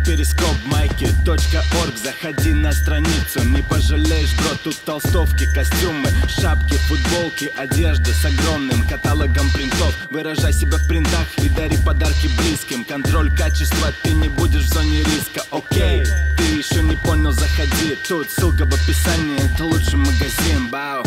перископ майки.орг. Заходи на страницу, не пожалеешь, бро. Тут толстовки, костюмы, шапки, футболки, одежда с огромным каталогом принтов. Выражай себя в принтах и дари подарки близким. Контроль качества, ты не будешь в зоне риска. Окей, ты еще не понял, заходи. Тут ссылка в описании, это лучший магазин. Бау.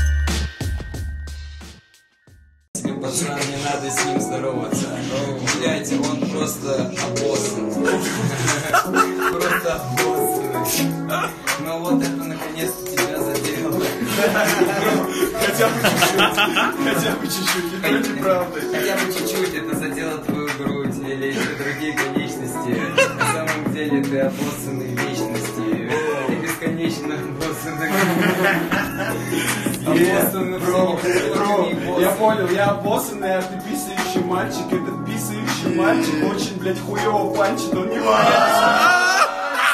Пацан, не надо с ним здороваться. Блять, он просто обоссанный. Просто обоссанный. Ну вот это наконец-то тебя задело. Хотя бы чуть-чуть. Хотя бы чуть-чуть, не только правда. Хотя бы чуть-чуть это задело твою грудь или еще другие конечности. На самом деле ты обоссанный в вечности. Ты бесконечно обоссанный. Я понял, я обоссанный, а ты писающий мальчик. Этот писающий мальчик очень, блядь, хуёво панчит, он не валяется.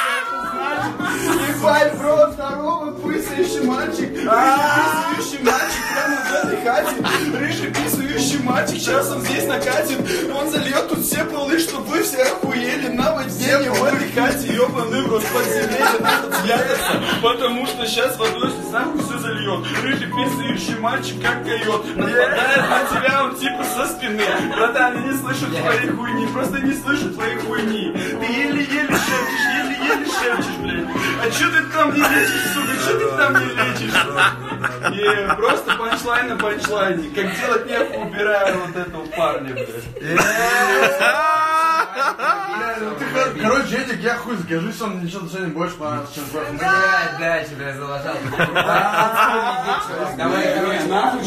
Ебать, бро, здорово, писающий мальчик. Писающий мальчик прямо в этой хате. Рыжий писающий мальчик, сейчас он здесь накатит. Он зальет тут все полы, чтобы вы все охуели. Наводнение в этой хате, ёбаный в рот, подземелье, надо спрятаться. Потому что сейчас водой нахуй все зальет. Рыжий писающий мальчик как койот. Нападает на тебя он типа со спины. Братан, я не слышу твоей хуйни, просто не слышу твоей хуйни. Ты еле-еле шепчешь, еле-еле шепчешь, блядь. А чё ты там не лечишь, сука, чё ты там не лечишь? Просто панчлайн на панчлайне. Как делать нехуй, убираю вот этого парня, блядь. Короче, Эдик, я хуй скажу, что он ничего не больше понравился, чем твой. Блядь, да, тебя залажал. Давай, короче, нахуй.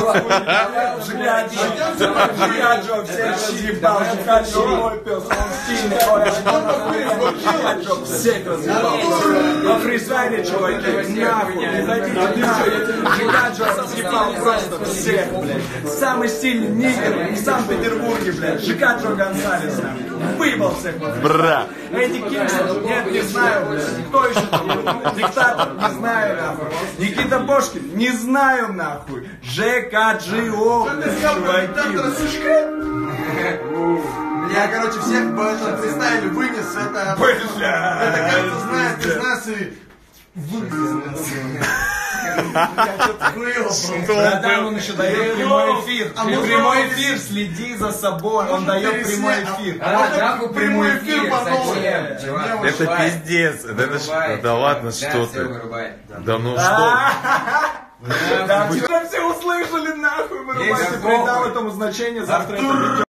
Жигаджо, всех разъебал, Жигаджо, мой пес, он стильный, всех разъебал. Во фризайне, чуваки, нахуй, не ходите нахуй. Жигаджо разъебал просто всех, блядь. Самый стильный нигер в Санкт-Петербурге, блядь, Жигаджо Гонсалес, выебал всех во фризайне. Эдди Кингстон, нет, не знаю, блядь. Кто еще там? Диктатор, не знаю, нахуй. Никита Бошкин, не знаю, нахуй. ЖКГО, чуваки. Я, короче, всех по этому фристайлю вынес, это кажется, знает из нас и вынес. Братан, он еще дает прямой эфир. Прямой эфир, следи за собой, он дает прямой эфир. Нахуй прямой эфир, зачем, чувак? Это пиздец. Да ладно, что ты? Да ну что? Да, все услышали, нахуй, вырубайте, придам этому значение, завтра это